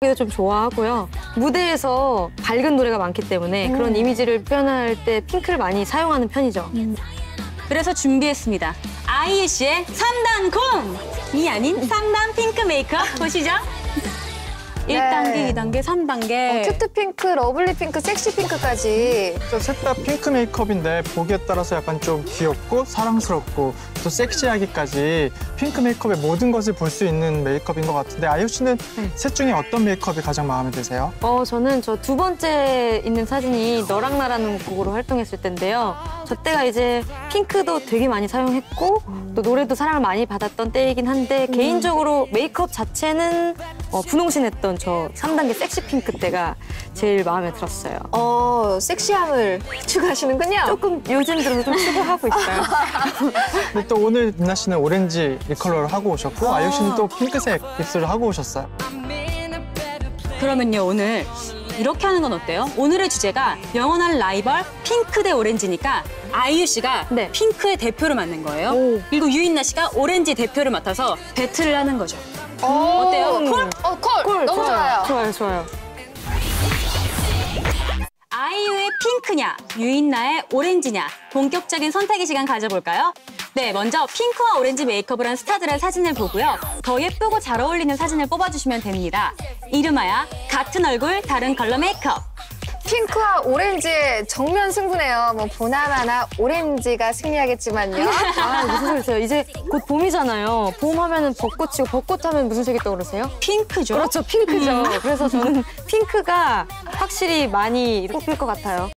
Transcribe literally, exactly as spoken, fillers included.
도 좀 좋아하고요. 무대에서 밝은 노래가 많기 때문에 음. 그런 이미지를 표현할 때 핑크를 많이 사용하는 편이죠. 음. 그래서 준비했습니다. 아이유 씨의 삼 단 곰이 아닌 삼 단 핑크 메이크업 보시죠. 네. 일 단계, 이 단계, 삼 단계. 어, 큐트 핑크, 러블리 핑크, 섹시 핑크까지. 셋 다 핑크 메이크업인데 보기에 따라서 약간 좀 귀엽고 사랑스럽고 또 섹시하기까지 핑크 메이크업의 모든 것을 볼 수 있는 메이크업인 것 같은데 아이유 씨는 네. 셋 중에 어떤 메이크업이 가장 마음에 드세요? 어, 저는 저 두 번째 있는 사진이 너랑 나라는 곡으로 활동했을 때인데요. 저 때가 이제 핑크도 되게 많이 사용했고 음. 또 노래도 사랑을 많이 받았던 때이긴 한데 음. 개인적으로 메이크업 자체는 어, 분홍신했던 저 삼 단계 섹시 핑크 때가 제일 마음에 들었어요. 어, 섹시함을 추구하시는군요. 조금 요즘 들어서 좀 추구하고 있어요. 근데 또 오늘 민나 씨는 오렌지 이 컬러를 하고 오셨고 아. 아이유 씨는 또 핑크색 입술을 하고 오셨어요. 그러면요 오늘 이렇게 하는 건 어때요? 오늘의 주제가 영원한 라이벌 핑크 대 오렌지니까 아이유 씨가 네. 핑크의 대표를 맡는 거예요. 오. 그리고 유인나 씨가 오렌지 대표를 맡아서 배틀을 하는 거죠. 어때요? 콜? 어, 콜! 콜 너무 좋아요. 좋아요, 좋아요. 아이유의 핑크냐, 유인나의 오렌지냐 본격적인 선택의 시간 가져볼까요? 네, 먼저 핑크와 오렌지 메이크업을 한 스타들의 사진을 보고요. 더 예쁘고 잘 어울리는 사진을 뽑아주시면 됩니다. 이름하여 같은 얼굴 다른 컬러 메이크업. 핑크와 오렌지의 정면 승부네요. 뭐 보나마나 오렌지가 승리하겠지만요. 아, 무슨 소리세요? 이제 곧 봄이잖아요. 봄 하면은 벚꽃이고 벚꽃 하면 무슨 색이 떠오르세요? 핑크죠. 그렇죠, 핑크죠. 그래서 저는 핑크가 확실히 많이 뽑힐 것 같아요.